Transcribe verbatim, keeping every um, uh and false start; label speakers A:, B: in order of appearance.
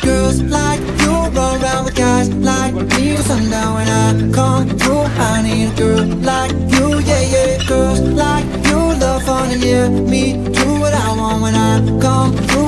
A: Girls like you run around with guys like me till sundown. When I come through, I need a girl like you, yeah, yeah. Girls like you love fun and yeah, me do what I want when I come through.